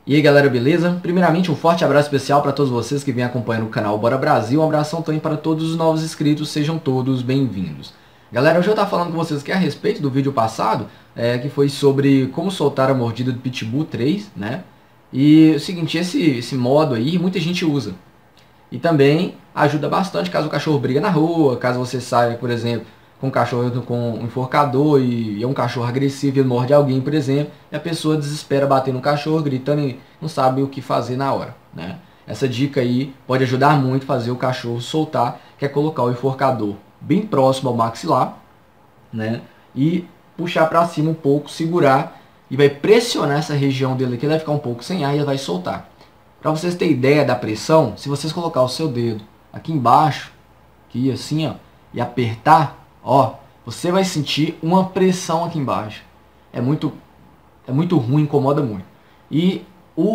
E aí galera, beleza? Primeiramente um forte abraço especial para todos vocês que vêm acompanhando o canal Bora Brasil. Um abração também para todos os novos inscritos, sejam todos bem-vindos. Galera, hoje eu estava falando com vocês aqui a respeito do vídeo passado, que foi sobre como soltar a mordida do Pitbull 3, né? E é o seguinte, esse modo aí muita gente usa. E também ajuda bastante caso o cachorro briga na rua, caso você saia, por exemplo, com um cachorro com um enforcador e é um cachorro agressivo e ele morde alguém, por exemplo, e a pessoa desespera bater no cachorro, gritando e não sabe o que fazer na hora, né? Essa dica aí pode ajudar muito a fazer o cachorro soltar, que é colocar o enforcador bem próximo ao maxilar, né? E puxar para cima um pouco, segurar e vai pressionar essa região dele aqui, ele vai ficar um pouco sem ar e ele vai soltar. Para vocês terem ideia da pressão, se vocês colocar o seu dedo aqui embaixo, aqui assim, ó, e apertar, ó, você vai sentir uma pressão aqui embaixo. É muito ruim, incomoda muito. E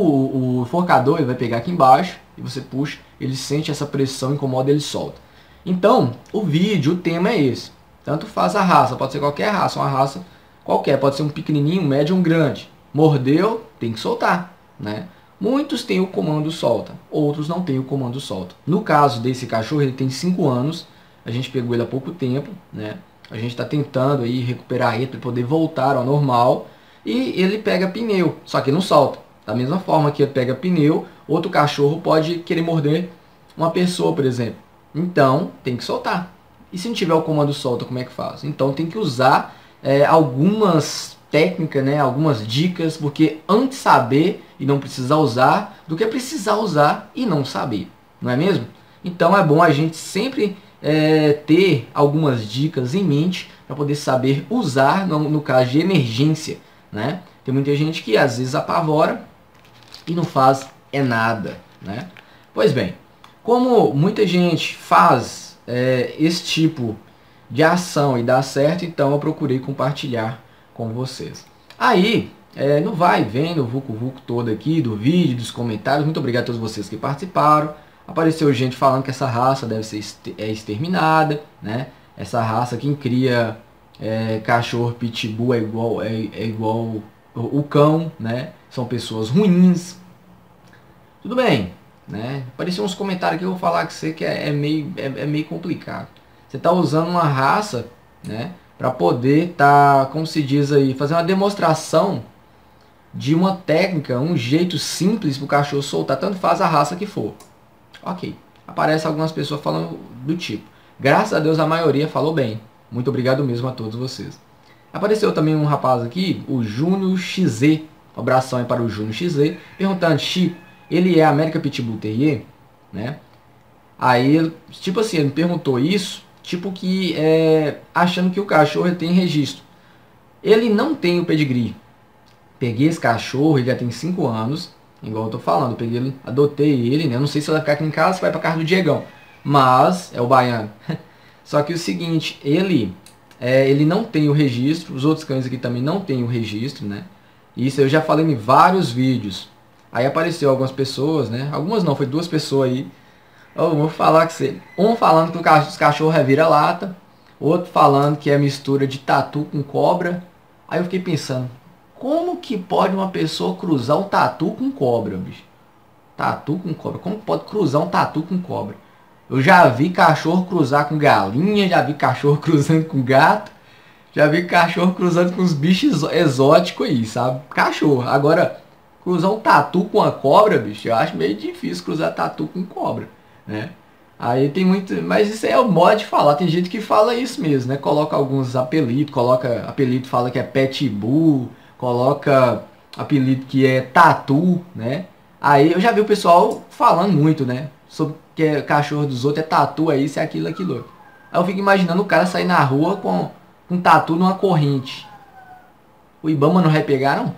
o enforcador ele vai pegar aqui embaixo e você puxa, ele sente essa pressão, incomoda, ele solta. Então, o vídeo, o tema é esse. Tanto faz a raça, pode ser qualquer raça, uma raça qualquer, pode ser um pequenininho, um médio, um grande. Mordeu, tem que soltar, né? Muitos têm o comando solta, outros não têm o comando solta. No caso desse cachorro, ele tem 5 anos, a gente pegou ele há pouco tempo, né? A gente está tentando aí recuperar ele para poder voltar ao normal. E ele pega pneu, só que não solta. Da mesma forma que ele pega pneu, outro cachorro pode querer morder uma pessoa, por exemplo. Então, tem que soltar. E se não tiver o comando solta, como é que faz? Então, tem que usar algumas técnicas, né, algumas dicas, porque antes saber e não precisar usar, do que precisar usar e não saber, não é mesmo? Então, é bom a gente sempre ter algumas dicas em mente para poder saber usar no caso de emergência, né? Tem muita gente que às vezes apavora e não faz nada, né? Pois bem, como muita gente faz esse tipo de ação e dá certo, então eu procurei compartilhar com vocês. Aí, no vai e vem, no vucu-vucu todo aqui, do vídeo, dos comentários, muito obrigado a todos vocês que participaram. Apareceu gente falando que essa raça deve ser exterminada, né? Essa raça, quem cria cachorro pitbull é igual o cão, né? São pessoas ruins. Tudo bem, né? Apareceu uns comentários que eu vou falar que você que é meio complicado. Você está usando uma raça, né? Para poder como se diz aí, fazer uma demonstração de uma técnica, um jeito simples para o cachorro soltar, tanto faz a raça que for. Ok, aparece algumas pessoas falando do tipo. Graças a Deus a maioria falou bem. Muito obrigado mesmo a todos vocês. Apareceu também um rapaz aqui, o Júnior XZ. Um abração aí para o Júnior XZ. Perguntando, Chico, ele é América Pitbull Terrier? Né? Aí, tipo assim, ele me perguntou isso, tipo que achando que o cachorro ele tem registro. Ele não tem o pedigree. Peguei esse cachorro, ele já tem 5 anos. Igual eu tô falando, eu peguei ele, adotei ele, né? Eu não sei se ele vai ficar aqui em casa, se vai pra casa do Diegão. Mas, é o baiano. Só que o seguinte, ele não tem o registro, os outros cães aqui também não tem o registro, né? Isso eu já falei em vários vídeos. Aí apareceu algumas pessoas, né? Algumas não, foi 2 pessoas aí. Eu vou falar que você. Um falando que os cachorros é vira-lata, outro falando que é mistura de tatu com cobra. Aí eu fiquei pensando, como que pode uma pessoa cruzar um tatu com cobra, bicho? Tatu com cobra. Como pode cruzar um tatu com cobra? Eu já vi cachorro cruzar com galinha, já vi cachorro cruzando com gato, já vi cachorro cruzando com os bichos exóticos aí, sabe? Cachorro. Agora, cruzar um tatu com uma cobra, bicho, eu acho meio difícil cruzar tatu com cobra, né? Aí tem muito, mas isso é o modo de falar, tem gente que fala isso mesmo, né? Coloca alguns apelidos, fala que é pitbull, coloca apelido que é tatu, né? Aí eu já vi o pessoal falando muito, né? Sobre que cachorro dos outros é tatu, é isso, é aquilo, aquilo. Aí eu fico imaginando o cara sair na rua com um tatu numa corrente. O Ibama não vai pegar, não?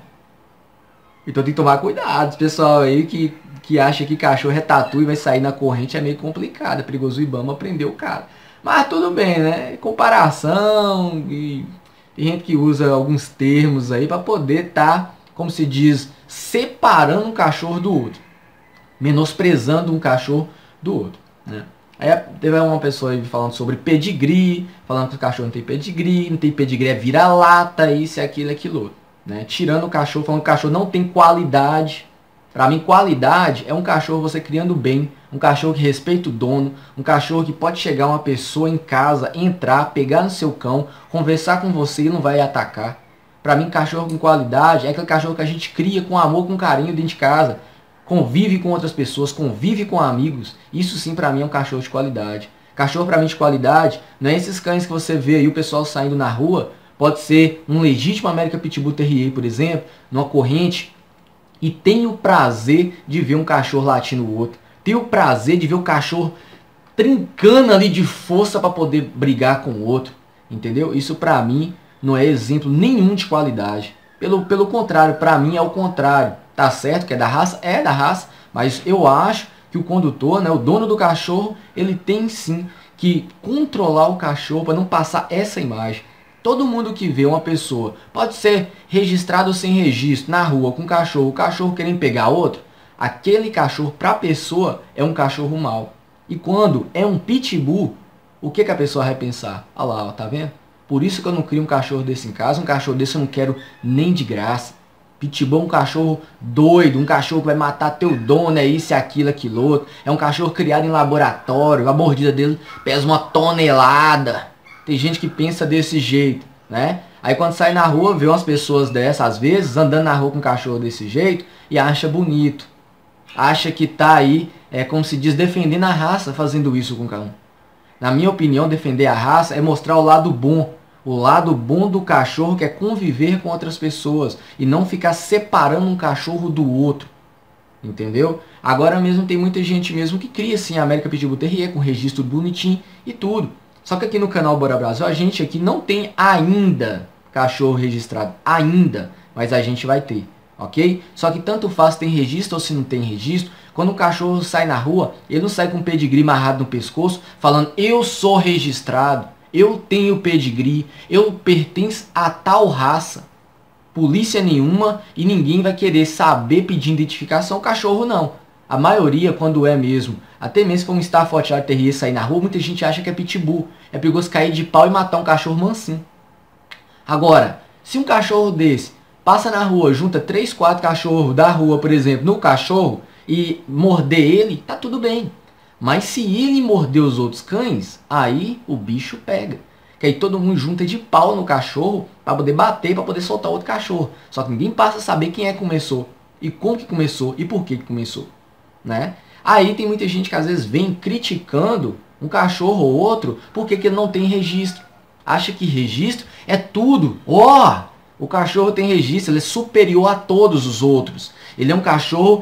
Então tem que tomar cuidado. Esse pessoal aí que acha que cachorro é tatu e vai sair na corrente é meio complicado. É perigoso o Ibama prender o cara. Mas tudo bem, né? Comparação e tem gente que usa alguns termos aí para poder estar, como se diz, separando um cachorro do outro. Menosprezando um cachorro do outro, né? Aí teve uma pessoa aí falando sobre pedigree, falando que o cachorro não tem pedigree é vira-lata, isso, aquilo, aquilo outro, né? Tirando o cachorro, falando que o cachorro não tem qualidade, Para mim, qualidade é um cachorro você criando bem, um cachorro que respeita o dono, um cachorro que pode chegar uma pessoa em casa, entrar, pegar no seu cão, conversar com você e não vai atacar. Para mim, cachorro com qualidade é aquele cachorro que a gente cria com amor, com carinho dentro de casa, convive com outras pessoas, convive com amigos. Isso sim, para mim, é um cachorro de qualidade. Cachorro, para mim, de qualidade, não é esses cães que você vê aí o pessoal saindo na rua. Pode ser um legítimo American Pitbull Terrier, por exemplo, numa corrente, e tem o prazer de ver um cachorro latindo o outro. Tem o prazer de ver o cachorro trincando ali de força para poder brigar com o outro. Entendeu? Isso para mim não é exemplo nenhum de qualidade. Pelo contrário, para mim é o contrário. Tá certo que é da raça? É da raça. Mas eu acho que o condutor, né, o dono do cachorro, ele tem sim que controlar o cachorro para não passar essa imagem. Todo mundo que vê uma pessoa, pode ser registrado ou sem registro, na rua com o cachorro querendo pegar outro, aquele cachorro para a pessoa é um cachorro mau. E quando é um pitbull, o que a pessoa vai pensar? Olha lá, ó, tá vendo? Por isso que eu não crio um cachorro desse em casa, um cachorro desse eu não quero nem de graça. Pitbull é um cachorro doido, um cachorro que vai matar teu dono, é isso, é aquilo, aquilo outro. É um cachorro criado em laboratório, a mordida dele pesa 1 tonelada. Tem gente que pensa desse jeito, né? Aí quando sai na rua, vê umas pessoas dessas, às vezes, andando na rua com um cachorro desse jeito e acha bonito. Acha que tá aí, como se diz, defendendo a raça fazendo isso com o cão. Na minha opinião, defender a raça é mostrar o lado bom. O lado bom do cachorro, que é conviver com outras pessoas e não ficar separando um cachorro do outro. Entendeu? Agora mesmo tem muita gente mesmo que cria assim a American Pitbull Terrier com registro bonitinho e tudo. Só que aqui no canal Bora Brasil, a gente aqui não tem ainda cachorro registrado. Ainda. Mas a gente vai ter. Ok? Só que tanto faz se tem registro ou se não tem registro. Quando o cachorro sai na rua, ele não sai com o pedigree amarrado no pescoço, falando, eu sou registrado, eu tenho pedigree, eu pertenço a tal raça. Polícia nenhuma e ninguém vai querer saber pedir identificação. O cachorro não. A maioria, quando é mesmo, até mesmo se for um Staffordshire Terrier sair na rua, muita gente acha que é pitbull. É perigoso cair de pau e matar um cachorro mansinho. Agora, se um cachorro desse passa na rua, junta 3, 4 cachorros da rua, por exemplo, no cachorro e morder ele, tá tudo bem. Mas se ele morder os outros cães, aí o bicho pega. Que aí todo mundo junta de pau no cachorro para poder bater, para poder soltar outro cachorro. Só que ninguém passa a saber quem é que começou, e como que começou, e por que começou. Né? Aí tem muita gente que às vezes vem criticando um cachorro ou outro porque que ele não tem registro. Acha que registro é tudo. O cachorro tem registro, ele é superior a todos os outros. Ele é um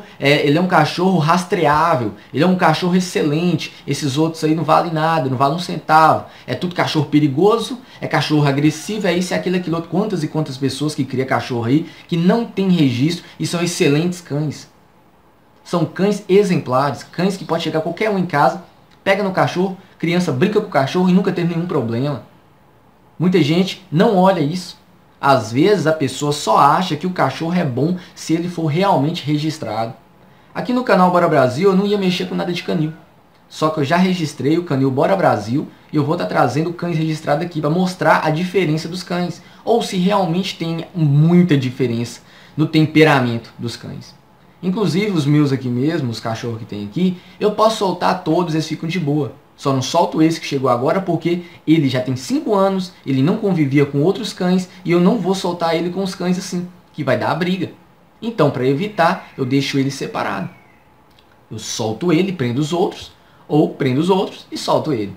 cachorro rastreável, ele é um cachorro excelente. Esses outros aí não valem nada, não valem um centavo. É tudo cachorro perigoso, é cachorro agressivo, é isso, é aquilo, aquilo outro. Quantas e quantas pessoas que criam cachorro aí que não tem registro e são excelentes cães. São cães exemplares, cães que pode chegar qualquer um em casa, pega no cachorro, criança brinca com o cachorro e nunca teve nenhum problema. Muita gente não olha isso. Às vezes a pessoa só acha que o cachorro é bom se ele for realmente registrado. Aqui no canal Bora Brasil eu não ia mexer com nada de canil. Só que eu já registrei o canil Bora Brasil e eu vou estar trazendo cães registrados aqui para mostrar a diferença dos cães. Ou se realmente tem muita diferença no temperamento dos cães. Inclusive os meus aqui mesmo, os cachorros que tem aqui, eu posso soltar todos, eles ficam de boa. Só não solto esse que chegou agora porque ele já tem 5 anos, ele não convivia com outros cães e eu não vou soltar ele com os cães assim, que vai dar a briga. Então, para evitar, eu deixo ele separado. Eu solto ele, prendo os outros, ou prendo os outros e solto ele.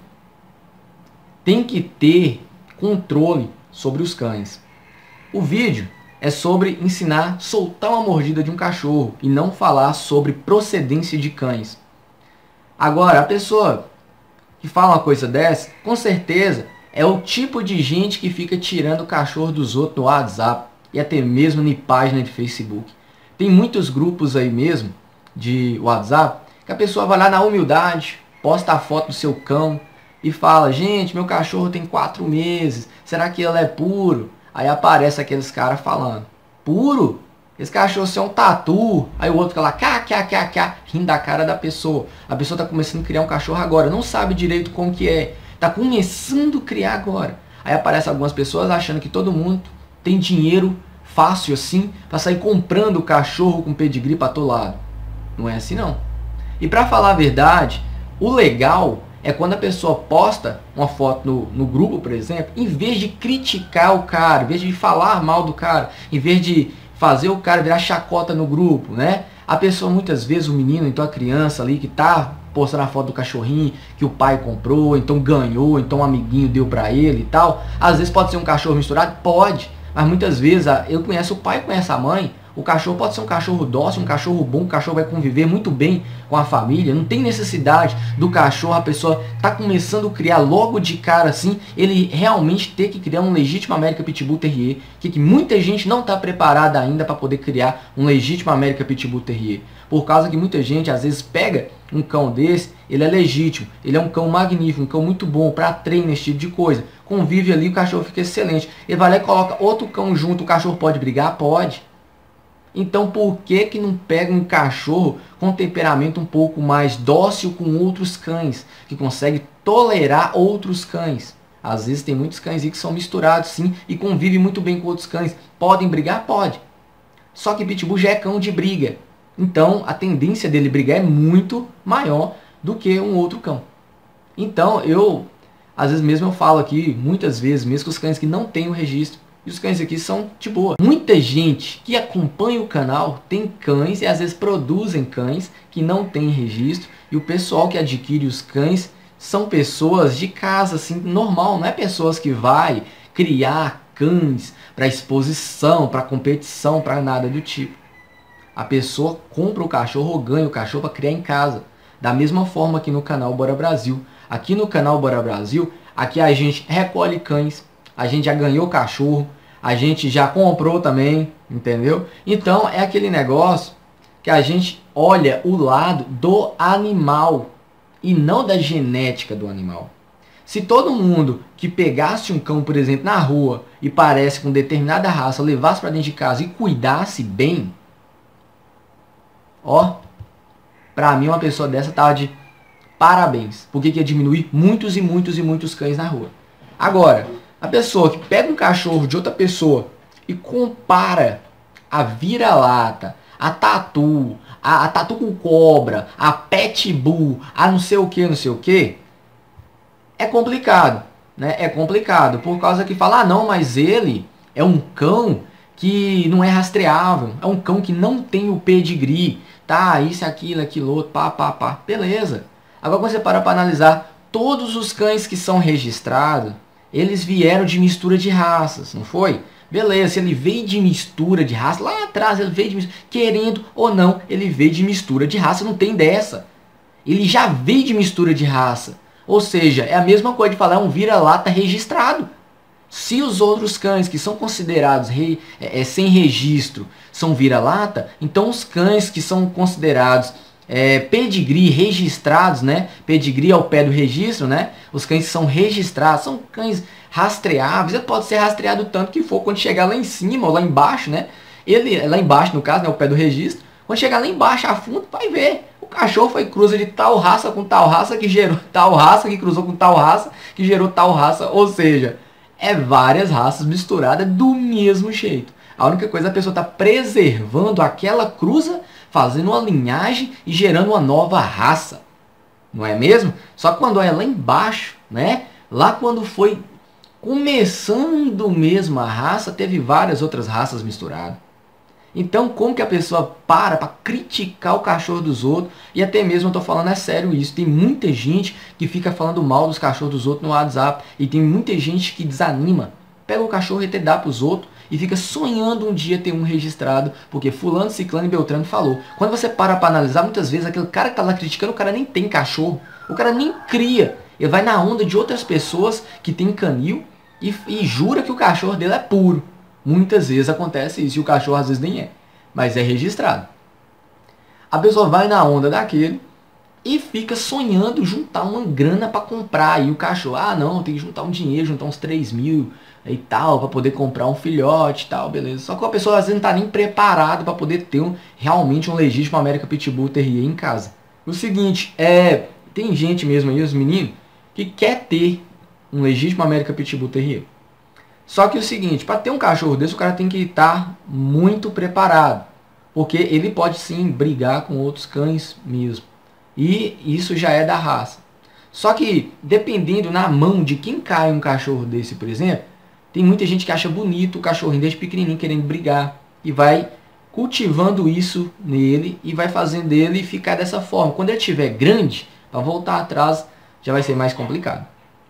Tem que ter controle sobre os cães. O vídeo é sobre ensinar a soltar uma mordida de um cachorro e não falar sobre procedência de cães. Agora, a pessoa que fala uma coisa dessa, com certeza é o tipo de gente que fica tirando o cachorro dos outros no WhatsApp e até mesmo em página de Facebook. Tem muitos grupos aí mesmo de WhatsApp que a pessoa vai lá na humildade, posta a foto do seu cão e fala, gente, meu cachorro tem 4 meses, será que ele é puro? Aí aparece aqueles caras falando, puro? Esse cachorro é um tatu. Aí o outro fica lá, rindo da cara da pessoa. A pessoa está começando a criar um cachorro agora, não sabe direito como que é. Está começando a criar agora. Aí aparecem algumas pessoas achando que todo mundo tem dinheiro fácil assim, para sair comprando cachorro com pedigree para todo lado. Não é assim não. E para falar a verdade, o legal é quando a pessoa posta uma foto no grupo, por exemplo, em vez de criticar o cara, em vez de falar mal do cara, em vez de fazer o cara virar chacota no grupo, né? A pessoa muitas vezes, o menino, então a criança ali que tá postando a foto do cachorrinho que o pai comprou, então ganhou, então um amiguinho deu pra ele e tal. Às vezes pode ser um cachorro misturado? Pode. Mas muitas vezes eu conheço o pai, conhece a mãe. O cachorro pode ser um cachorro dócil, um cachorro bom, o cachorro vai conviver muito bem com a família. Não tem necessidade do cachorro, a pessoa tá começando a criar logo de cara assim, ele realmente ter que criar um legítimo American Pitbull Terrier, que muita gente não está preparada ainda para poder criar um legítimo American Pitbull Terrier. Por causa que muita gente às vezes pega um cão desse, ele é legítimo, ele é um cão magnífico, um cão muito bom para treino, esse tipo de coisa. Convive ali, o cachorro fica excelente. Ele vai lá e coloca outro cão junto, o cachorro pode brigar? Pode. Então por que não pega um cachorro com temperamento um pouco mais dócil com outros cães, que consegue tolerar outros cães? Às vezes tem muitos cães que são misturados sim e convivem muito bem com outros cães. Podem brigar? Pode. Só que Pitbull já é cão de briga. Então a tendência dele brigar é muito maior do que um outro cão. Então às vezes mesmo eu falo aqui, muitas vezes, mesmo com os cães que não têm o registro, e os cães aqui são de boa. Muita gente que acompanha o canal tem cães e às vezes produzem cães que não têm registro. E o pessoal que adquire os cães são pessoas de casa, assim, normal. Não é pessoas que vai criar cães para exposição, para competição, para nada do tipo. A pessoa compra o cachorro ou ganha o cachorro para criar em casa. Da mesma forma aqui no canal Bora Brasil. Aqui no canal Bora Brasil, aqui a gente recolhe cães. A gente já ganhou cachorro, a gente já comprou também, entendeu? Então é aquele negócio que a gente olha o lado do animal e não da genética do animal. Se todo mundo que pegasse um cão, por exemplo, na rua e parece com determinada raça, levasse para dentro de casa e cuidasse bem, ó, pra mim uma pessoa dessa tava de parabéns, porque ia diminuir muitos e muitos e muitos cães na rua. Agora, a pessoa que pega um cachorro de outra pessoa e compara a vira-lata, a tatu com cobra, a pitbull, a não sei o que, é complicado, né? É complicado, por causa que fala, ah não, mas ele é um cão que não é rastreável, é um cão que não tem o pedigree, tá, isso, aquilo, outro, pá, beleza. Agora quando você para analisar, todos os cães que são registrados, eles vieram de mistura de raças, não foi? Beleza, se ele veio de mistura de raça, lá atrás ele veio de mistura, querendo ou não, ele veio de mistura de raça, não tem dessa. Ele já veio de mistura de raça. Ou seja, é a mesma coisa de falar um vira-lata registrado. Se os outros cães que são considerados sem registro são vira-lata, então os cães que são considerados pedigree registrados, né? Pedigree ao pé do registro, né? Os cães que são registrados, são cães rastreáveis. Ele pode ser rastreado tanto que for, quando chegar lá em cima ou lá embaixo, né? Ele, lá embaixo no caso, né? O pé do registro. Quando chegar lá embaixo a fundo, vai ver. O cachorro foi cruza de tal raça com tal raça, que gerou tal raça, que cruzou com tal raça, que gerou tal raça. Ou seja, é várias raças misturadas do mesmo jeito. A única coisa, a pessoa está preservando aquela cruza, fazendo uma linhagem e gerando uma nova raça. Não é mesmo? Só que quando é lá embaixo, né? Lá quando foi começando mesmo a raça, teve várias outras raças misturadas. Então como que a pessoa para criticar o cachorro dos outros? E até mesmo eu estou falando, é sério isso. Tem muita gente que fica falando mal dos cachorros dos outros no WhatsApp. E tem muita gente que desanima. Pega o cachorro e até dá para os outros. E fica sonhando um dia ter um registrado, porque fulano, ciclano e beltrano falou. Quando você para analisar, muitas vezes aquele cara que está lá criticando, o cara nem tem cachorro. O cara nem cria. Ele vai na onda de outras pessoas que tem canil e jura que o cachorro dele é puro. Muitas vezes acontece isso e o cachorro às vezes nem é. Mas é registrado. A pessoa vai na onda daquele e fica sonhando juntar uma grana para comprar aí o cachorro. Ah não, tem que juntar um dinheiro, juntar uns 3 mil e tal, para poder comprar um filhote e tal, beleza. Só que a pessoa às vezes não está nem preparada para poder ter realmente um legítimo American Pitbull Terrier em casa. O seguinte, tem gente mesmo aí, os meninos, que quer ter um legítimo American Pitbull Terrier. Só que é o seguinte, para ter um cachorro desse, o cara tem que estar muito preparado. Porque ele pode sim brigar com outros cães mesmo. E isso já é da raça. Só que, dependendo na mão de quem cai um cachorro desse, por exemplo, tem muita gente que acha bonito o cachorrinho desde pequenininho querendo brigar. E vai cultivando isso nele e vai fazendo ele ficar dessa forma. Quando ele estiver grande, para voltar atrás, já vai ser mais complicado.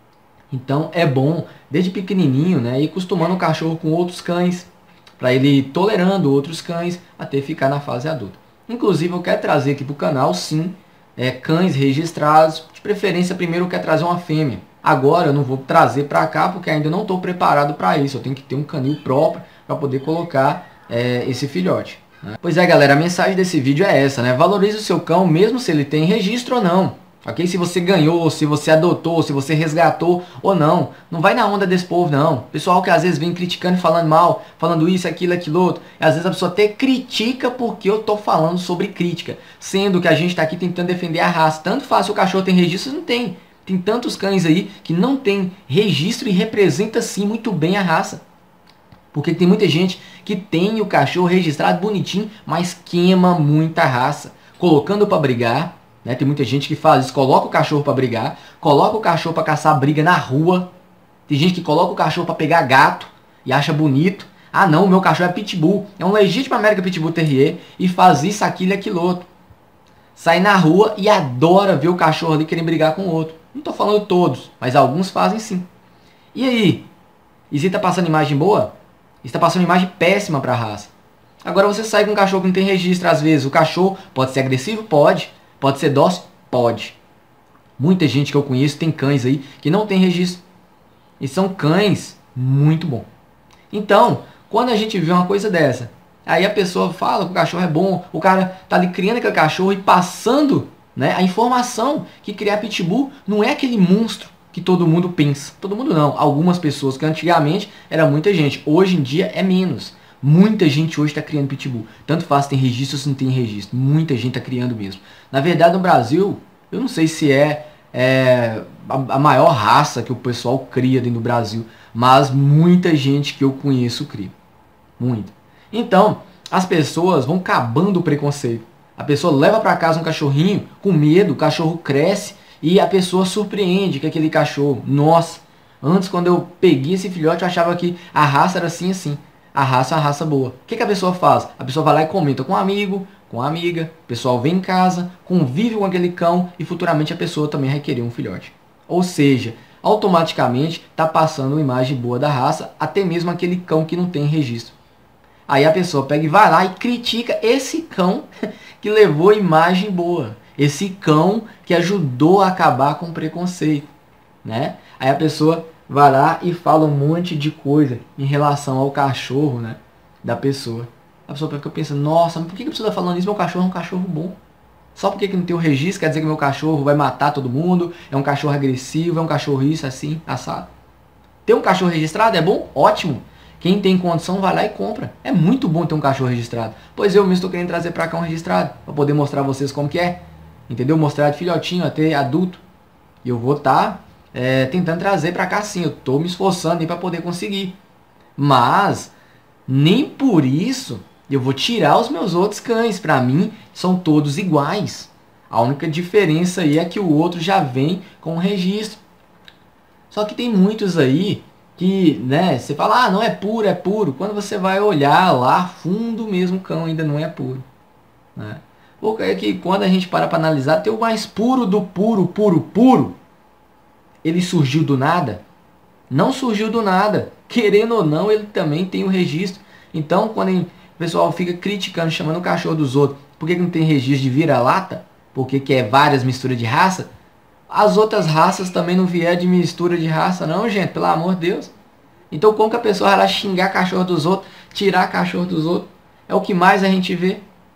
Então é bom, desde pequenininho, né, ir acostumando o cachorro com outros cães, para ele ir tolerando outros cães até ficar na fase adulta. Inclusive eu quero trazer aqui para o canal, sim, cães registrados. De preferência, primeiro eu quero trazer uma fêmea. Agora eu não vou trazer para cá porque ainda não estou preparado para isso. Eu tenho que ter um canil próprio para poder colocar esse filhote. Né? Pois é, galera, a mensagem desse vídeo é essa, né? Valorize o seu cão, mesmo se ele tem registro ou não. Ok? Se você ganhou, se você adotou, se você resgatou ou não. Não vai na onda desse povo, não. Pessoal que às vezes vem criticando e falando mal, falando isso, aquilo, aquilo outro. E às vezes a pessoa até critica porque eu tô falando sobre crítica. Sendo que a gente tá aqui tentando defender a raça. Tanto faz se o cachorro tem registro, não tem. Tem tantos cães aí que não tem registro e representa sim muito bem a raça. Porque tem muita gente que tem o cachorro registrado bonitinho, mas queima muita raça. Colocando para brigar. Né? Tem muita gente que faz isso, coloca o cachorro para brigar, coloca o cachorro para caçar briga na rua. Tem gente que coloca o cachorro para pegar gato e acha bonito. Ah não, o meu cachorro é pitbull, é um legítimo American Pitbull Terrier e faz isso, aquilo e aquilo outro. Sai na rua e adora ver o cachorro ali querendo brigar com o outro. Não estou falando todos, mas alguns fazem sim. E aí? E você está passando imagem boa? Está passando imagem péssima para a raça. Agora você sai com um cachorro que não tem registro às vezes. O cachorro pode ser agressivo? Pode. Pode ser dócil? Pode. Muita gente que eu conheço tem cães aí que não tem registro. E são cães muito bons. Então, quando a gente vê uma coisa dessa, aí a pessoa fala que o cachorro é bom, o cara tá ali criando aquele cachorro e passando, né, a informação que criar pitbull não é aquele monstro que todo mundo pensa. Todo mundo não. Algumas pessoas, que antigamente era muita gente. Hoje em dia é menos. Muita gente hoje está criando pitbull. Tanto faz se tem registro ou se não tem registro. Muita gente está criando mesmo. Na verdade, no Brasil, eu não sei se a maior raça que o pessoal cria dentro do Brasil. Mas muita gente que eu conheço cria. Muita. Então, as pessoas vão acabando o preconceito. A pessoa leva para casa um cachorrinho com medo, o cachorro cresce e a pessoa surpreende que aquele cachorro. Nossa, antes quando eu peguei esse filhote eu achava que a raça era assim assim. A raça é uma raça boa. O que a pessoa faz? A pessoa vai lá e comenta com um amigo, com a amiga, o pessoal vem em casa, convive com aquele cão e futuramente a pessoa também vai querer um filhote. Ou seja, automaticamente está passando uma imagem boa da raça, até mesmo aquele cão que não tem registro. Aí a pessoa pega e vai lá e critica esse cão que levou imagem boa. Esse cão que ajudou a acabar com o preconceito. Né? Aí a pessoa vai lá e fala um monte de coisa em relação ao cachorro, né, da pessoa. A pessoa fica pensando, nossa, mas por que a pessoa está falando isso? Meu cachorro é um cachorro bom. Só porque não tem o registro quer dizer que meu cachorro vai matar todo mundo, é um cachorro agressivo, é um cachorro isso, assim, assado. Ter um cachorro registrado é bom? Ótimo. Quem tem condição vai lá e compra. É muito bom ter um cachorro registrado. Pois eu mesmo estou querendo trazer para cá um registrado, para poder mostrar a vocês como que é. Entendeu? Mostrar de filhotinho até adulto. E eu vou estar tentando trazer para cá sim. Eu estou me esforçando para poder conseguir. Mas, nem por isso eu vou tirar os meus outros cães. Para mim, são todos iguais. A única diferença aí é que o outro já vem com registro. Só que tem muitos aí que, né, você fala, ah, não é puro, é puro. Quando você vai olhar lá, fundo mesmo, o cão ainda não é puro. Né? Porque é que quando a gente para analisar, tem o mais puro do puro, puro, puro. Ele surgiu do nada? Não surgiu do nada. Querendo ou não, ele também tem o registro. Então, quando o pessoal fica criticando, chamando o cachorro dos outros, por que não tem registro de vira-lata? Porque quer várias misturas de raça? As outras raças também não vieram de mistura de raça, não, gente, pelo amor de Deus. Então, como que a pessoa vai lá xingar cachorro dos outros, tirar cachorro dos outros? É o que mais a gente vê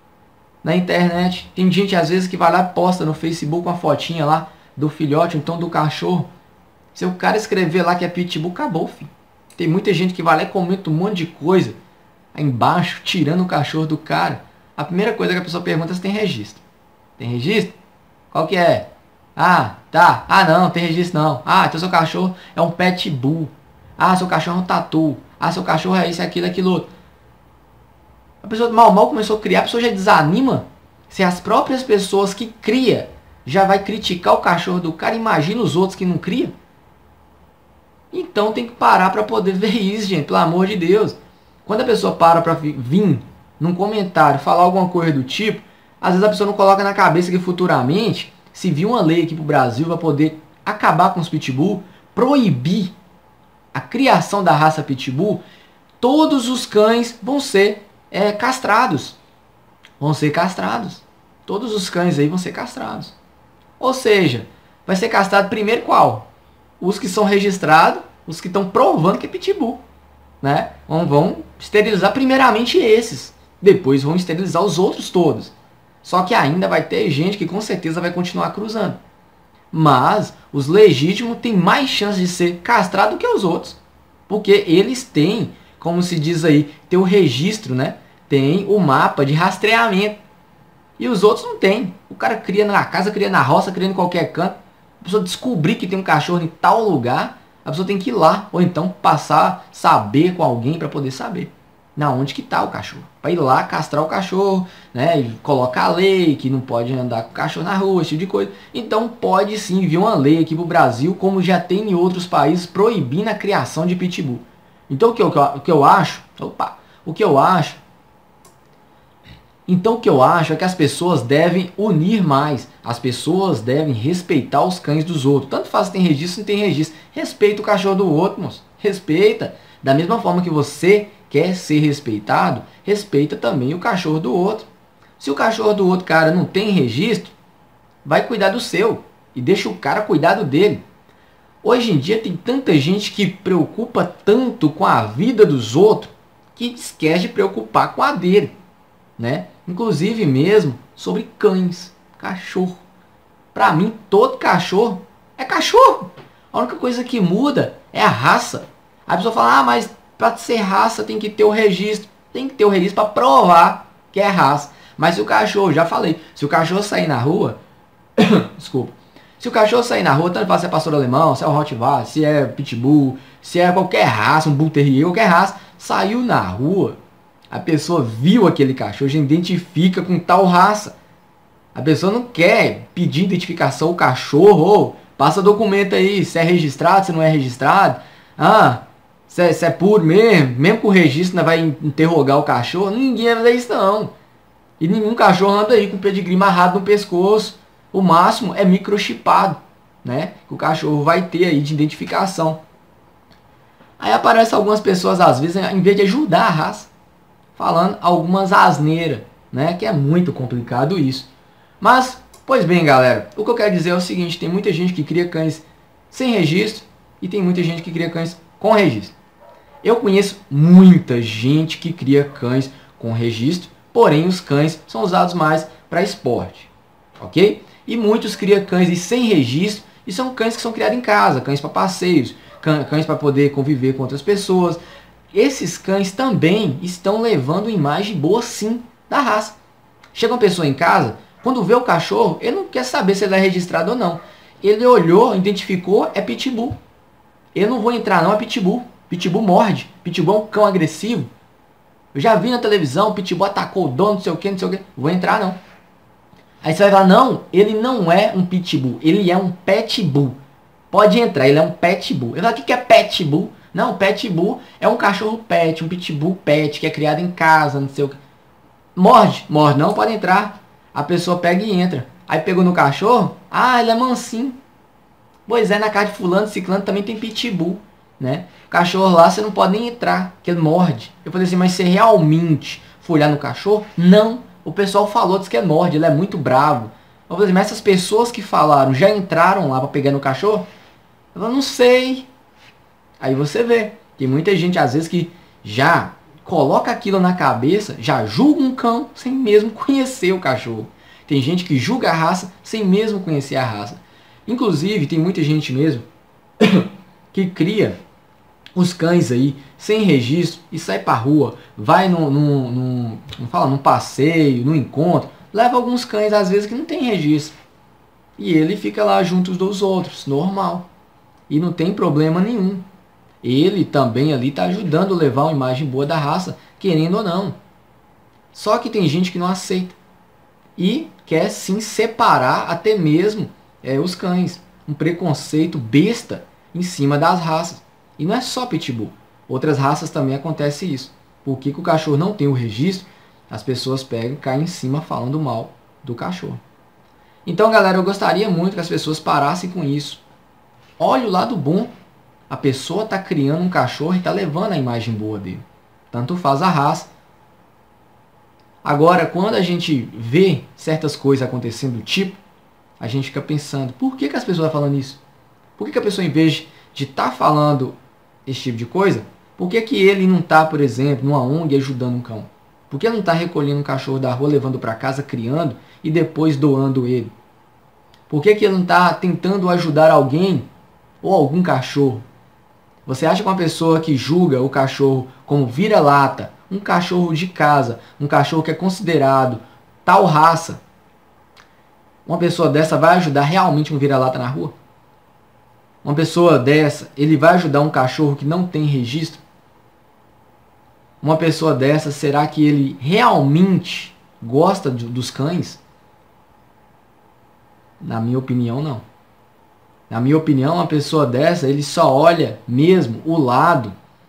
na internet. Tem gente, às vezes, que vai lá e posta no Facebook uma fotinha lá do filhote, então do cachorro. Se o cara escrever lá que é pitbull, acabou, filho. Tem muita gente que vai lá e comenta um monte de coisa aí embaixo, tirando o cachorro do cara. A primeira coisa que a pessoa pergunta é se tem registro. Tem registro? Qual que é? Ah, tá. Ah, não, tem registro não. Ah, então seu cachorro é um pet bull. Ah, seu cachorro é um tatu. Ah, seu cachorro é isso, aquilo, aquilo outro. A pessoa mal começou a criar, a pessoa já desanima. Se as próprias pessoas que cria já vai criticar o cachorro do cara, imagina os outros que não criam. Então tem que parar para poder ver isso, gente, pelo amor de Deus. Quando a pessoa para vir num comentário falar alguma coisa do tipo, às vezes a pessoa não coloca na cabeça que futuramente, se vir uma lei aqui pro Brasil, vai poder acabar com os pitbull, proibir a criação da raça pitbull, todos os cães vão ser castrados. Vão ser castrados. Todos os cães aí vão ser castrados. Ou seja, vai ser castrado primeiro qual? Os que são registrados, os que estão provando que é pitbull. Né? Vão esterilizar primeiramente esses. Depois vão esterilizar os outros todos. Só que ainda vai ter gente que com certeza vai continuar cruzando. Mas os legítimos têm mais chance de ser castrado do que os outros. Porque eles têm, como se diz aí, tem o registro, né? Tem o mapa de rastreamento. E os outros não tem. O cara cria na casa, cria na roça, cria em qualquer canto. A pessoa descobrir que tem um cachorro em tal lugar, a pessoa tem que ir lá. Ou então passar, saber com alguém para poder saber na onde que está o cachorro. Para ir lá castrar o cachorro, né? E colocar a lei que não pode andar com o cachorro na rua, esse tipo de coisa. Então pode sim vir uma lei aqui para o Brasil, como já tem em outros países, proibindo a criação de pitbull. Então o que eu acho... Então o que eu acho é que as pessoas devem unir mais. As pessoas devem respeitar os cães dos outros. Tanto faz se tem registro, se não tem registro. Respeita o cachorro do outro, moço. Respeita. Da mesma forma que você quer ser respeitado, respeita também o cachorro do outro. Se o cachorro do outro cara não tem registro, vai cuidar do seu. E deixa o cara cuidar do dele. Hoje em dia tem tanta gente que preocupa tanto com a vida dos outros que esquece de preocupar com a dele. Né? Inclusive mesmo sobre cães, cachorro. Para mim, todo cachorro é cachorro. A única coisa que muda é a raça. A pessoa fala, mas para ser raça tem que ter o registro. Tem que ter o registro para provar que é raça. Mas se o cachorro, já falei, se o cachorro sair na rua, desculpa, se o cachorro sair na rua, tanto faz se é pastor alemão, se é o Rottweiler, se é pitbull, se é qualquer raça, um bull terrier, qualquer raça, saiu na rua, a pessoa viu aquele cachorro, já identifica com tal raça. A pessoa não quer pedir identificação ao cachorro, passa documento aí, se é registrado, se não é registrado. Se é puro mesmo com o registro, vai interrogar o cachorro. Ninguém vai fazer isso não. E nenhum cachorro anda aí com o pedigree amarrado no pescoço. O máximo é microchipado, né? Que o cachorro vai ter aí de identificação. Aí aparece algumas pessoas, às vezes, em vez de ajudar a raça, falando algumas asneiras, né? Que é muito complicado isso. Mas, pois bem, galera, o que eu quero dizer é o seguinte, tem muita gente que cria cães sem registro e tem muita gente que cria cães com registro. Eu conheço muita gente que cria cães com registro, porém os cães são usados mais para esporte, ok? E muitos criam cães sem registro e são cães que são criados em casa, cães para passeios, cães para poder conviver com outras pessoas. Esses cães também estão levando imagem boa sim da raça. Chega uma pessoa em casa, quando vê o cachorro, ele não quer saber se ele é registrado ou não. Ele olhou, identificou, é pitbull. Eu não vou entrar não, é pitbull. Pitbull morde. Pitbull é um cão agressivo. Eu já vi na televisão, pitbull atacou o dono, não sei o que, não sei o que. Vou entrar não. Aí você vai falar, não, ele não é um pitbull, ele é um pitbull. Pode entrar, ele é um pitbull. Eu falo, o que é pitbull? Não, pitbull é um cachorro pet, um pitbull pet, que é criado em casa, não sei o que. Morde, não, pode entrar. A pessoa pega e entra. Aí pegou no cachorro, ele é mansinho. Pois é, na casa de fulano, ciclano também tem pitbull, né? O cachorro lá você não pode nem entrar, porque ele morde. Eu falei assim, mas você realmente foi olhar no cachorro? Não. O pessoal falou, disse que ele morde, ele é muito bravo. Eu falei assim, mas essas pessoas que falaram já entraram lá para pegar no cachorro? Eu falei, não sei. Aí você vê, tem muita gente às vezes que já coloca aquilo na cabeça, já julga um cão sem mesmo conhecer o cachorro. Tem gente que julga a raça sem mesmo conhecer a raça. Inclusive, tem muita gente mesmo que cria os cães aí sem registro e sai pra rua, vai num passeio, num encontro, leva alguns cães às vezes que não tem registro. E ele fica lá junto dos outros, normal. E não tem problema nenhum. Ele também ali está ajudando a levar uma imagem boa da raça, querendo ou não. Só que tem gente que não aceita e quer sim separar até mesmo os cães. Um preconceito besta em cima das raças. E não é só Pitbull. Outras raças também acontece isso. Por que o cachorro não tem o registro? As pessoas pegam e caem em cima falando mal do cachorro. Então, galera, eu gostaria muito que as pessoas parassem com isso. Olha o lado bom. A pessoa está criando um cachorro e está levando a imagem boa dele. Tanto faz a raça. Agora, quando a gente vê certas coisas acontecendo do tipo, a gente fica pensando, por que as pessoas estão falando isso? Por que a pessoa, em vez de estar falando esse tipo de coisa, por que ele não está, por exemplo, numa ONG ajudando um cão? Por que não está recolhendo um cachorro da rua, levando para casa, criando e depois doando ele? Por que ele não está tentando ajudar alguém ou algum cachorro? Você acha que uma pessoa que julga o cachorro como vira-lata, um cachorro de casa, um cachorro que é considerado tal raça, uma pessoa dessa vai ajudar realmente um vira-lata na rua? Uma pessoa dessa, ele vai ajudar um cachorro que não tem registro? Uma pessoa dessa, será que ele realmente gosta dos cães? Na minha opinião, não. Na minha opinião, uma pessoa dessa, ele só olha mesmo o lado,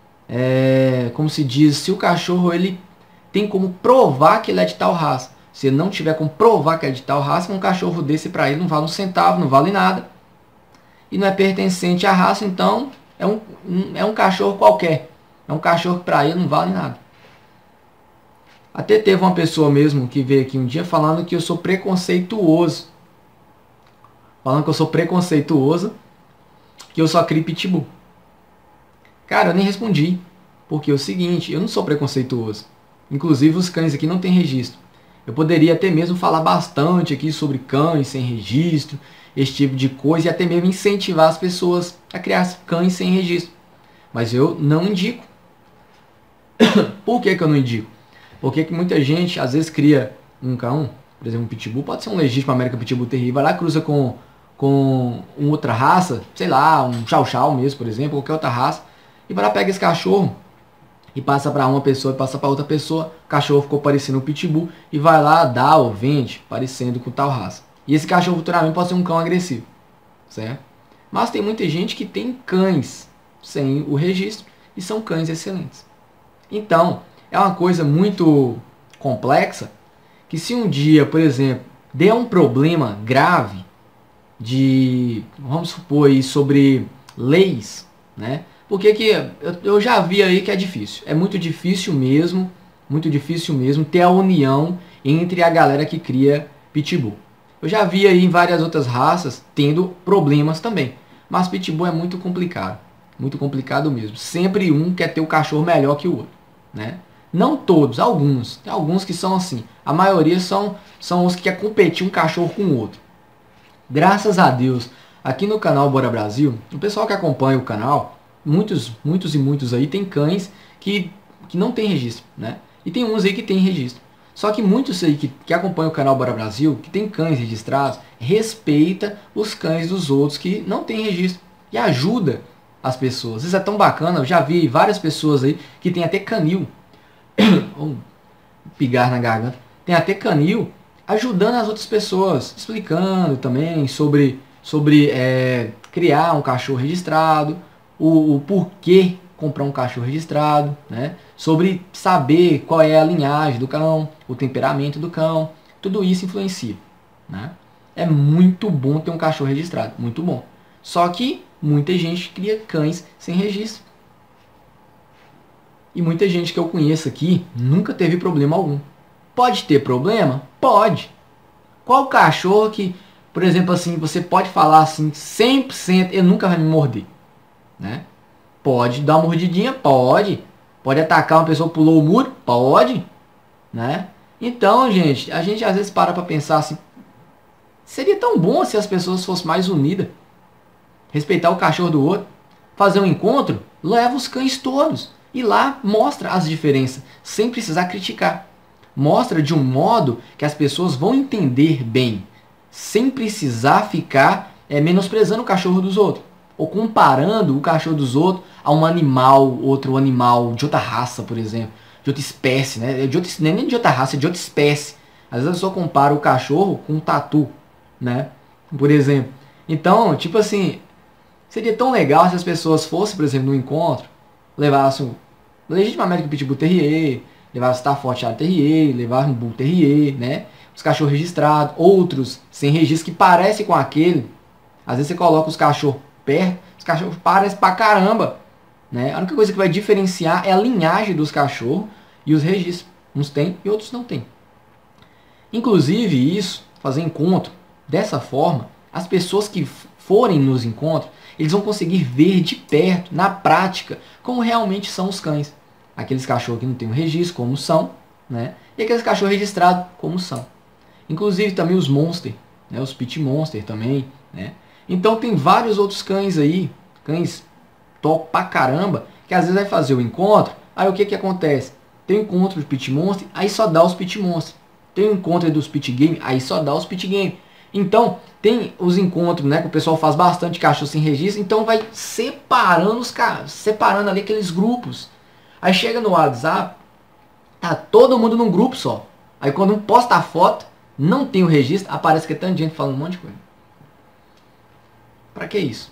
como se diz, se o cachorro ele tem como provar que ele é de tal raça. Se ele não tiver como provar que é de tal raça, um cachorro desse para ele não vale um centavo, não vale nada. E não é pertencente à raça, então é um cachorro qualquer. É um cachorro que para ele não vale nada. Até teve uma pessoa mesmo que veio aqui um dia falando que eu sou preconceituoso. Falando que eu sou preconceituoso, que eu só crio Pitbull. Cara, eu nem respondi. Porque é o seguinte, eu não sou preconceituoso. Inclusive os cães aqui não tem registro. Eu poderia até mesmo falar bastante aqui sobre cães sem registro, esse tipo de coisa, e até mesmo incentivar as pessoas a criar cães sem registro. Mas eu não indico. Por que eu não indico? Porque que muita gente às vezes cria um cão, por exemplo um Pitbull, pode ser um legítimo American Pitbull terrível, vai lá cruza com outra raça, sei lá, um Chow Chow mesmo, por exemplo, qualquer outra raça, e vai lá pega esse cachorro e passa para uma pessoa e passa para outra pessoa, o cachorro ficou parecendo um Pitbull e vai lá dá ou vende parecendo com tal raça. E esse cachorro futuramente pode ser um cão agressivo, certo? Mas tem muita gente que tem cães sem o registro e são cães excelentes. Então, é uma coisa muito complexa que se um dia, por exemplo, der um problema grave de, vamos supor aí, sobre leis, né? Porque que eu já vi aí que é difícil. É muito difícil mesmo ter a união entre a galera que cria Pitbull. Eu já vi aí em várias outras raças tendo problemas também. Mas Pitbull é muito complicado mesmo. Sempre um quer ter o cachorro melhor que o outro, né? Não todos, alguns. Tem alguns que são assim. A maioria são os que querem competir um cachorro com o outro. Graças a Deus, aqui no canal Bora Brasil, o pessoal que acompanha o canal, muitos aí tem cães que não tem registro, né? E tem uns aí que tem registro. Só que muitos aí que acompanham o canal Bora Brasil, que tem cães registrados, respeita os cães dos outros que não tem registro. E ajuda as pessoas. Isso é tão bacana, eu já vi várias pessoas aí que tem até canil. Um pigar na garganta. Tem até canil ajudando as outras pessoas, explicando também sobre criar um cachorro registrado, o porquê comprar um cachorro registrado, né? Sobre saber qual é a linhagem do cão, o temperamento do cão, tudo isso influencia, né? É muito bom ter um cachorro registrado, muito bom. Só que muita gente cria cães sem registro. E muita gente que eu conheço aqui nunca teve problema algum. Pode ter problema? Pode. Qual cachorro que, por exemplo, assim, você pode falar assim, 100%, ele nunca vai me morder, né? Pode dar uma mordidinha? Pode. Pode atacar uma pessoa que pulou o muro? Pode, né? Então, gente, a gente às vezes para pensar assim, seria tão bom se as pessoas fossem mais unidas. Respeitar o cachorro do outro. Fazer um encontro, leva os cães todos. E lá mostra as diferenças, sem precisar criticar. Mostra de um modo que as pessoas vão entender bem, sem precisar ficar menosprezando o cachorro dos outros. Ou comparando o cachorro dos outros a um animal, outro animal de outra raça, por exemplo. outra espécie, né? Nem de outra raça, é de outra espécie. Às vezes a pessoa compara o cachorro com um tatu, né? Por exemplo. Então, tipo assim, seria tão legal se as pessoas fossem, por exemplo, no encontro, levassem o legítimo American Pitbull Terrier, levassem Staffordshire Terrier, levassem um Bull Terrier, né? Os cachorros registrados, outros sem registro que parecem com aquele. Às vezes você coloca os cachorros perto, os cachorros parecem pra caramba, né? A única coisa que vai diferenciar é a linhagem dos cachorros e os registros. Uns tem e outros não tem. Inclusive isso, fazer encontro dessa forma, as pessoas que forem nos encontros, eles vão conseguir ver de perto, na prática, como realmente são os cães. Aqueles cachorros que não tem um registro, como são, né? E aqueles cachorros registrados, como são. Inclusive também os monster, né? Os pit monster também, né? Então tem vários outros cães aí, cães top pra caramba, que às vezes vai fazer o encontro, aí o que que acontece? Tem um encontro de pit monster, aí só dá os pit monster. Tem um encontro dos pit game, aí só dá os pit game. Então, tem os encontros, né, que o pessoal faz bastante cachorro sem registro, então vai separando separando ali aqueles grupos. Aí chega no WhatsApp, tá todo mundo num grupo só. Aí quando um posta a foto, não tem o registro, aparece que é tanta gente falando um monte de coisa. Pra que isso?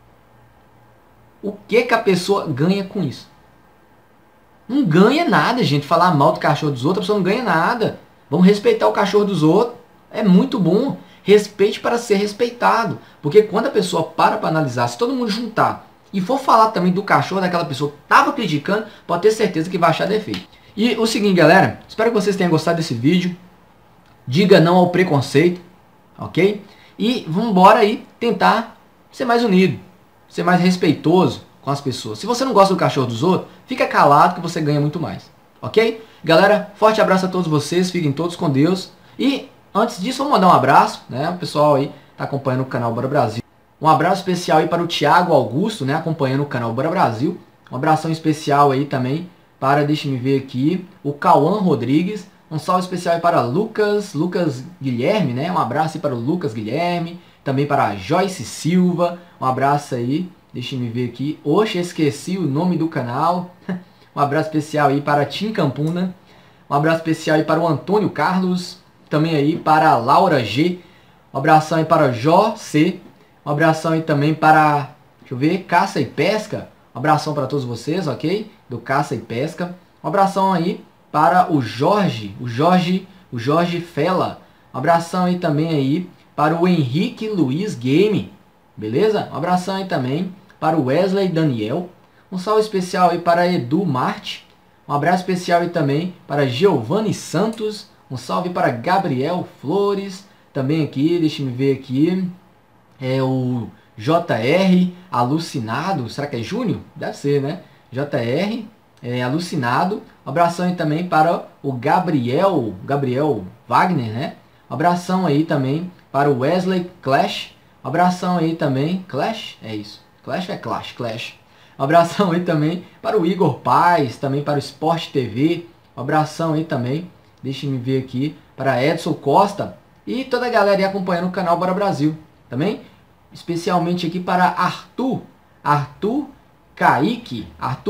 O que que a pessoa ganha com isso? Não ganha nada, gente. Falar mal do cachorro dos outros, a pessoa não ganha nada. Vamos respeitar o cachorro dos outros. É muito bom. Respeite para ser respeitado. Porque quando a pessoa para analisar, se todo mundo juntar e for falar também do cachorro daquela pessoa que estava criticando, pode ter certeza que vai achar defeito. E o seguinte, galera. Espero que vocês tenham gostado desse vídeo. Diga não ao preconceito. Ok? E vamos embora aí tentar ser mais unido. Ser mais respeitoso com as pessoas. Se você não gosta do cachorro dos outros, fica calado que você ganha muito mais. Ok? Galera, forte abraço a todos vocês. Fiquem todos com Deus. E antes disso, vamos mandar um abraço, né? O pessoal aí tá acompanhando o canal Bora Brasil. Um abraço especial aí para o Thiago Augusto, né? Acompanhando o canal Bora Brasil. Um abração especial aí também para, deixa-me ver aqui, o Cauã Rodrigues. Um salve especial aí para Lucas Guilherme, né? Um abraço aí para o Lucas Guilherme. Também para a Joyce Silva. Um abraço aí. Deixa-me ver aqui. Oxe, esqueci o nome do canal. Um abraço especial aí para Tim Campuna. Um abraço especial aí para o Antônio Carlos. Também aí para a Laura G. Um abração aí para Jó C. Um abração aí também para, deixa eu ver, Caça e Pesca. Um abração para todos vocês, ok? Do Caça e Pesca. Um abração aí para o Jorge Fela. Um abração aí também aí para o Henrique Luiz Game. Beleza? Um abração aí também para o Wesley Daniel. Um salve especial aí para Edu Marte. Um abraço especial aí também para Giovanni Santos. Um salve para Gabriel Flores. Também aqui, deixa me ver aqui. É o JR Alucinado. Será que é Júnior? Deve ser, né? JR Alucinado. Um abração aí também para o Gabriel Wagner, né? Um abração aí também para o Wesley Clash. Um abração aí também. Clash? É isso. Clash é Clash. Clash. Um abração aí também para o Igor Paz. Também para o Sport TV. Um abração aí também. Deixa-me ver aqui. Para Edson Costa. E toda a galera aí acompanhando o canal Bora Brasil. Também. Especialmente aqui para Arthur Kaique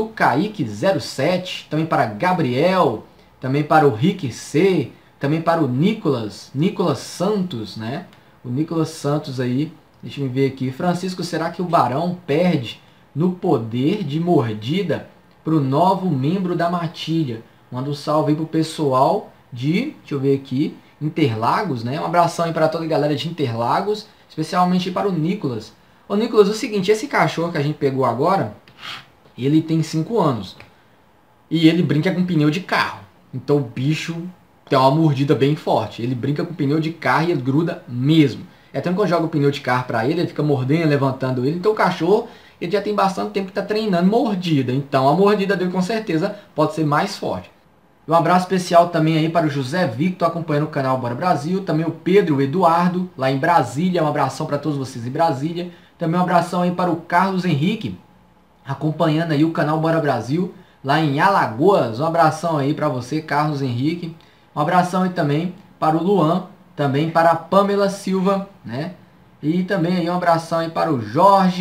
07. Também para Gabriel. Também para o Rick C. Também para o Nicolas Santos, né? O Nicolas Santos aí. Deixa eu ver aqui. Francisco, será que o Barão perde no poder de mordida para o novo membro da matilha? Manda um salve aí pro pessoal de, deixa eu ver aqui, Interlagos, né? Um abração aí para toda a galera de Interlagos, especialmente para o Nicolas. Ô Nicolas, é o seguinte, esse cachorro que a gente pegou agora, ele tem 5 anos. E ele brinca com pneu de carro. Então o bicho tem uma mordida bem forte. Ele brinca com pneu de carro e ele gruda mesmo. Até quando eu jogo o pneu de carro para ele, ele fica mordendo, levantando ele. Então o cachorro, ele já tem bastante tempo que está treinando mordida. Então a mordida dele com certeza pode ser mais forte. Um abraço especial também aí para o José Victor, acompanhando o canal Bora Brasil. Também o Pedro Eduardo, lá em Brasília. Um abração para todos vocês em Brasília. Também um abração aí para o Carlos Henrique, acompanhando aí o canal Bora Brasil, lá em Alagoas. Um abração aí para você, Carlos Henrique. Um abração aí também para o Luan. Também para a Pamela Silva, né? E também aí um abração aí para o Jorge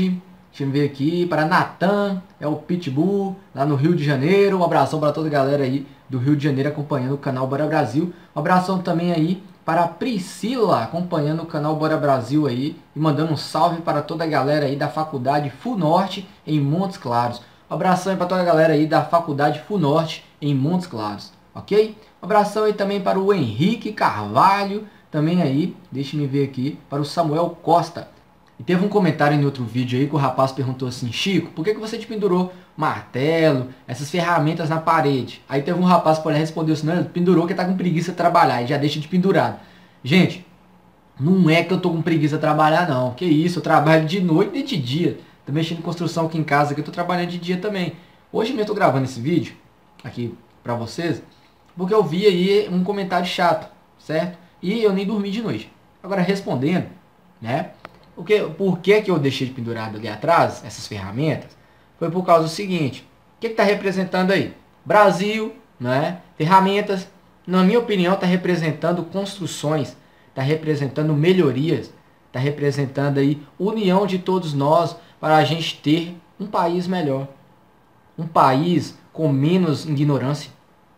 Deixa eu ver aqui, para Natan, é o Pitbull, lá no Rio de Janeiro. Um abração para toda a galera aí do Rio de Janeiro acompanhando o canal Bora Brasil. Um abração também aí para a Priscila, acompanhando o canal Bora Brasil aí. E mandando um salve para toda a galera aí da Faculdade FUNORTE em Montes Claros. Um abração aí para toda a galera aí da Faculdade FUNORTE em Montes Claros, ok? Um abração aí também para o Henrique Carvalho, também aí, deixa-me ver aqui, para o Samuel Costa. E teve um comentário em outro vídeo aí que o rapaz perguntou assim: Chico, por que você te pendurou martelo, essas ferramentas na parede? Aí teve um rapaz que respondeu assim: não, ele pendurou que tá com preguiça de trabalhar e já deixa de pendurado. Gente, não é que eu tô com preguiça de trabalhar não, que isso, eu trabalho de noite e de dia. Tô mexendo em construção aqui em casa, que eu tô trabalhando de dia também. Hoje mesmo eu tô gravando esse vídeo aqui pra vocês, porque eu vi aí um comentário chato, certo? E eu nem dormi de noite. Agora respondendo, né? Por que eu deixei de pendurado ali atrás, essas ferramentas? Foi por causa do seguinte: o que está representando aí? Brasil, né? Ferramentas, na minha opinião, está representando construções, está representando melhorias, está representando aí união de todos nós para a gente ter um país melhor, um país com menos ignorância,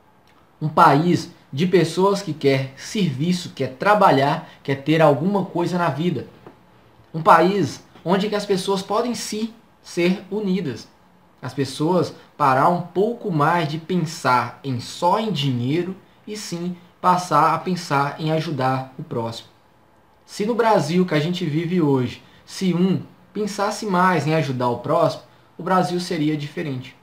um país de pessoas que quer serviço, quer trabalhar, quer ter alguma coisa na vida. Um país onde que as pessoas podem sim ser unidas. As pessoas parar um pouco mais de pensar só em dinheiro e sim passar a pensar em ajudar o próximo. Se no Brasil que a gente vive hoje, se pensasse mais em ajudar o próximo, o Brasil seria diferente.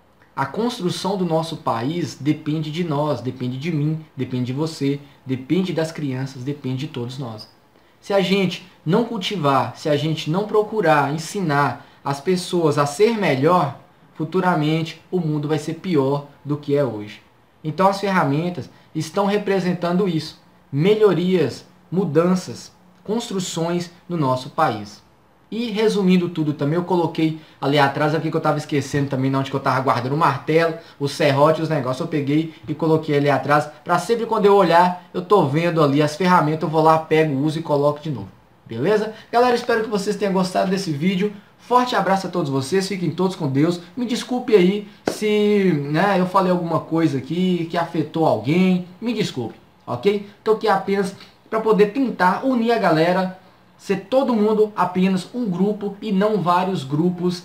A construção do nosso país depende de nós, depende de mim, depende de você, depende das crianças, depende de todos nós. Se a gente não cultivar, se a gente não procurar ensinar as pessoas a ser melhor, futuramente o mundo vai ser pior do que é hoje. Então as ferramentas estão representando isso. Melhorias, mudanças, construções no nosso país. E resumindo tudo também, eu coloquei ali atrás, aqui que eu estava esquecendo também, onde que eu estava guardando o martelo, o serrote, os negócios, eu peguei e coloquei ali atrás, para sempre quando eu olhar, eu tô vendo ali as ferramentas, eu vou lá, pego, uso e coloco de novo. Beleza? Galera, espero que vocês tenham gostado desse vídeo. Forte abraço a todos vocês, fiquem todos com Deus. Me desculpe aí se eu falei alguma coisa aqui que afetou alguém, me desculpe, ok? Estou aqui apenas para poder tentar unir a galera, ser todo mundo apenas um grupo e não vários grupos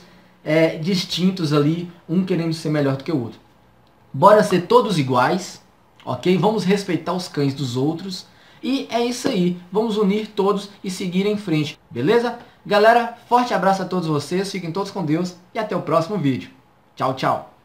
distintos ali, um querendo ser melhor do que o outro. Bora ser todos iguais, ok? Vamos respeitar os cães dos outros. E é isso aí, vamos unir todos e seguir em frente, beleza? Galera, forte abraço a todos vocês, fiquem todos com Deus e até o próximo vídeo. Tchau, tchau!